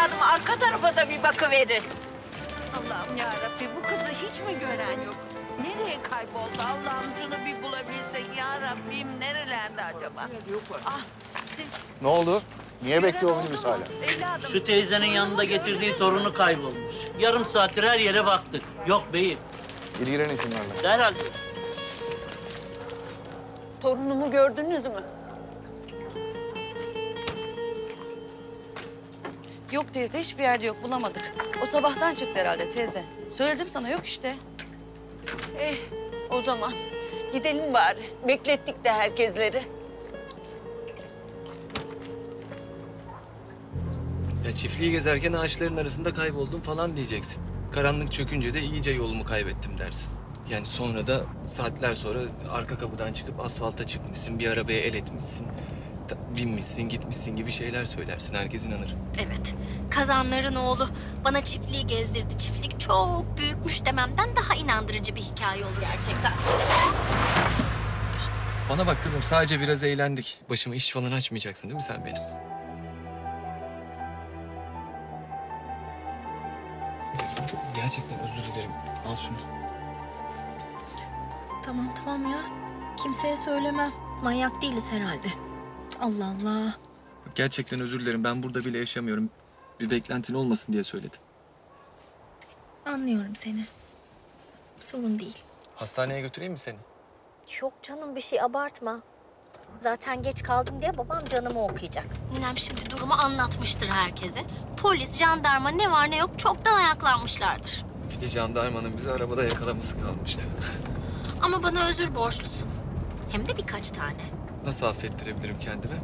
evladım arka tarafa da bir bakıverin. Allah'ım yarabbim bu kızı hiç mi gören yok? Nereye kayboldu Allah'ım şunu bir bulabilsek ya Rabbim nerelerde acaba? Ah siz Ne oldu? Niye gören bekliyor oldu minibüs mu? hala? Evladım. Şu teyzenin yanında getirdiği torunu kaybolmuş. Yarım saattir her yere baktık. Yok beyim. İlgilenin şunlarla. Derhal. Torunumu gördünüz mü? Yok teyze, hiçbir yerde yok, bulamadık. O sabahtan çıktı herhalde teyze. Söyledim sana, yok işte. O zaman gidelim bari. Beklettik de herkesleri. Ya çiftliği gezerken ağaçların arasında kayboldum falan diyeceksin. Karanlık çökünce de iyice yolumu kaybettim dersin. Yani sonra da saatler sonra arka kapıdan çıkıp asfalta çıkmışsın, bir arabaya el etmişsin. Binmişsin, gitmişsin gibi şeyler söylersin. Herkes inanır. Evet, Kazanların oğlu bana çiftliği gezdirdi. Çiftlik çok büyükmüş dememden daha inandırıcı bir hikaye oldu gerçekten. Bana bak kızım, sadece biraz eğlendik. Başıma iş falan açmayacaksın değil mi sen benim? Gerçekten özür dilerim. Al şunu. Tamam ya. Kimseye söylemem. Manyak değiliz herhalde. Allah Allah. Gerçekten özür dilerim. Ben burada bile yaşamıyorum. Bir beklentin olmasın diye söyledim. Anlıyorum seni. Sorun değil. Hastaneye götüreyim mi seni? Yok canım bir şey abartma. Zaten geç kaldım diye babam canımı okuyacak. Ninem şimdi durumu anlatmıştır herkese. Polis, jandarma ne var ne yok çoktan ayaklanmışlardır. Bir de jandarmanın bizi arabada yakalaması kalmıştı. Ama bana özür borçlusun. Hem de birkaç tane. Nasıl affettirebilirim kendime?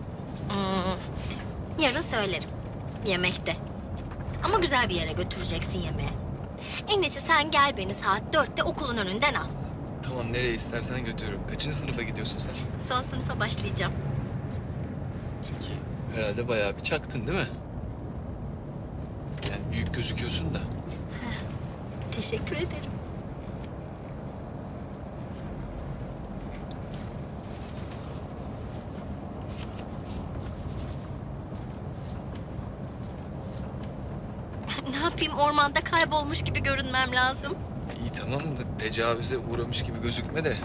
Yarın söylerim. Yemekte. Ama güzel bir yere götüreceksin yemeğe. En iyisi sen gel beni saat 4'te okulun önünden al. Tamam, nereye istersen götürürüm. Kaçıncı sınıfa gidiyorsun sen? Son sınıfa başlayacağım. Peki, herhalde bayağı bir çaktın değil mi? Yani büyük gözüküyorsun da. Teşekkür ederim. Ne yapayım ormanda kaybolmuş gibi görünmem lazım. İyi tamam da tecavüze uğramış gibi gözükme de.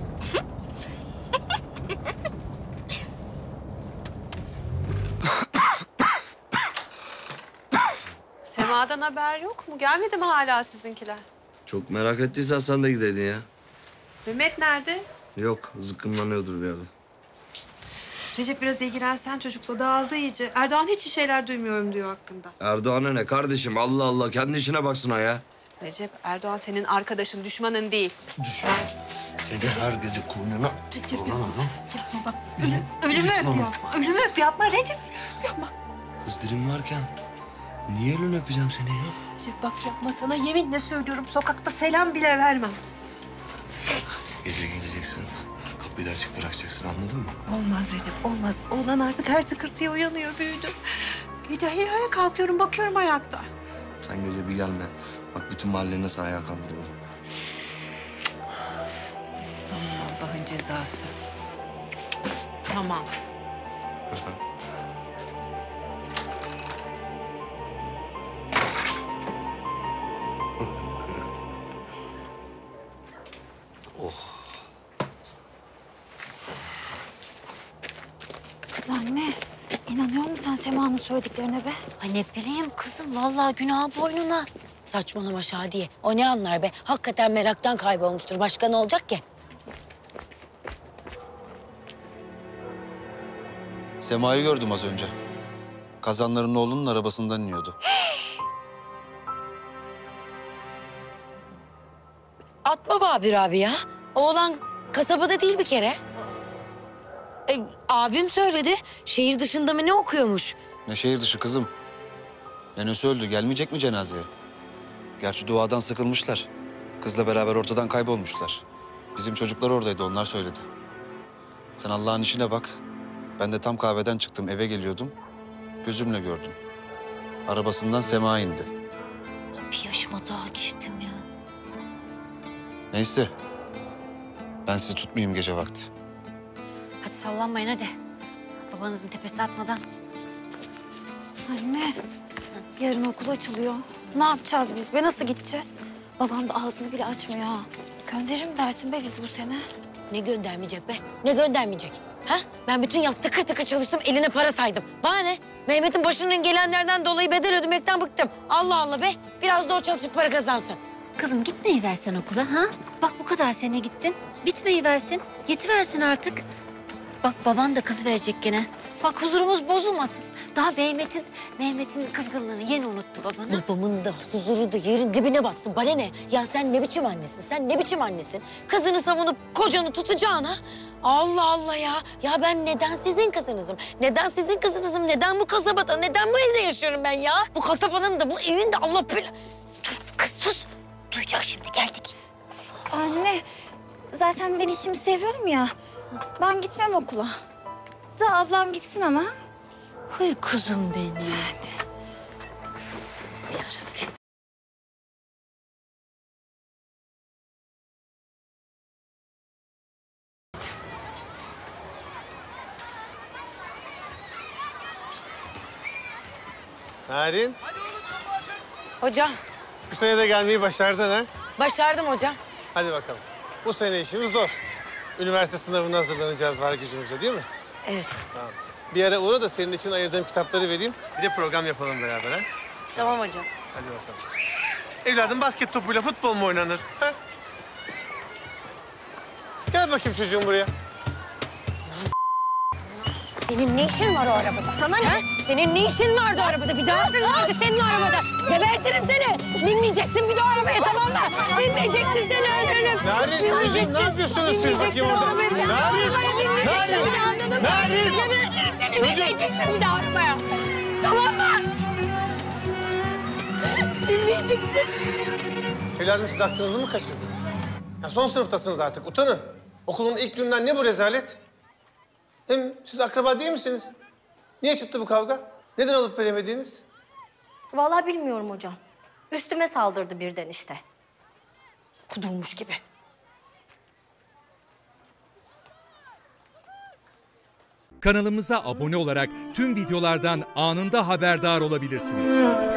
Sema'dan haber yok mu? Gelmedi mi hala sizinkiler? Çok merak ettiysen sen de gideydin ya. Mehmet nerede? Yok, zıkkımlanıyordur bir yerde. Recep biraz ilgilensen çocukla dağıldı iyice. Erdoğan hiç iyi şeyler duymuyorum diyor hakkında. Erdoğan'a ne kardeşim? Allah Allah, kendi işine baksın ha ya. Recep, Erdoğan senin arkadaşın, düşmanın değil. Seni her gece kurnuna... Recep yapma. Yapma bak. Ölümü öp yapma. Ölümü öp yapma Recep. Yapma. Kız dilim varken niye elini öpeceğim seni ya? Recep bak yapma sana yeminle söylüyorum. Sokakta selam bile vermem. Gece geleceksin, kapıyı da açık bırakacaksın, anladın mı? Olmaz Recep, olmaz. Oğlan artık her tıkırtıya uyanıyor, büyüdü. Gece ayağa kalkıyorum, bakıyorum ayakta. Sen gece bir gelme. Bak bütün mahalle nasıl ayağa kaldırıyor. Allah'ın cezası. Tamam. Kız anne, inanıyor musun sen Sema'nın söylediklerine be? Ay ne bileyim kızım, vallahi günah boynuna. Saçmalama Şadiye. O ne anlar be? Hakikaten meraktan kaybolmuştur. Başka ne olacak ki? Sema'yı gördüm az önce. Kazanların oğlunun arabasından iniyordu. Atma Babir abi ya. Oğlan kasabada değil bir kere. Abim söyledi. Şehir dışında mı ne okuyormuş? Ne şehir dışı kızım? Nenesi öldü. Gelmeyecek mi cenazeye? Gerçi duadan sıkılmışlar. Kızla beraber ortadan kaybolmuşlar. Bizim çocuklar oradaydı, onlar söyledi. Sen Allah'ın işine bak. Ben de tam kahveden çıktım, eve geliyordum. Gözümle gördüm. Arabasından Sema indi. Bir yaşıma daha girdim ya. Neyse. Ben sizi tutmayayım gece vakti. Hadi sallanmayın hadi. Babanızın tepesi atmadan. Anne, Yarın okul açılıyor. Ne yapacağız biz be? Nasıl gideceğiz? Babam da ağzını bile açmıyor ha. Gönderir mi dersin be bizi bu sene? Ne göndermeyecek be? Ne göndermeyecek? Ha? Ben bütün yaz tıkır tıkır çalıştım, eline para saydım. Bana ne? Mehmet'in başının gelenlerden dolayı bedel ödemekten bıktım. Allah Allah be. Biraz da o çalışıp para kazansın. Kızım gitmeyi versen okula ha? Bak bu kadar sene gittin. Bitmeyi versin. Yetiversin artık. Bak baban da kız verecek gene. Bak huzurumuz bozulmasın. Daha Mehmet'in kızgınlığını yeni unuttu babana. Babamın da huzuru da yerin dibine batsın. Bana ne? Ya sen ne biçim annesin? Sen ne biçim annesin? Kızını savunup kocanı tutacağına. Allah Allah ya. Ya ben neden sizin kızınızım? Neden sizin kızınızım? Neden bu kasabada? Neden bu evde yaşıyorum ben ya? Bu kasabanın da bu evin de Allah bela... Dur kız sus. Duyacak şimdi geldik. Anne, zaten ben işimi seviyorum ya. Ben gitmem okula. Da ablam gitsin ama. Huy kuzum benim. Narin, Hocam, bu sene de gelmeyi başardın ha? başardım hocam. Hadi bakalım. Bu sene işimiz zor. Üniversite sınavına hazırlanacağız var gücümüzle değil mi? Evet. Tamam. Bir ara uğra da senin için ayırdığım kitapları vereyim. Bir de program yapalım beraber ha? Tamam hocam. Hadi bakalım. Evladım basket topuyla futbol mu oynanır? Ha? Gel bakayım çocuğum buraya. Senin ne işin var o arabada? Sana ne? Senin ne işin vardı o arabada? Bir daha vardı senin o arabada. Gebertirim seni. Binmeyeceksin bir daha arabaya tamam mı? Binmeyeceksin seni öldürürüm. Narin, çocuğum ne yapıyorsunuz siz bakayım orada? Narin! Binmeyeceksin bir daha anladın mı? Narin! Gebertirim seni. Binmeyeceksin bir daha arabaya. Tamam mı? Binmeyeceksin. Evladım siz aklınızı mı kaçırdınız? Ya son sınıftasınız artık, utanın. Okulun ilk günden ne bu rezalet? Hem siz akraba değil misiniz? Niye çıktı bu kavga? Neden alıp veremediğiniz? Vallahi bilmiyorum hocam. Üstüme saldırdı birden işte. Kudurmuş gibi. Kanalımıza abone olarak tüm videolardan anında haberdar olabilirsiniz.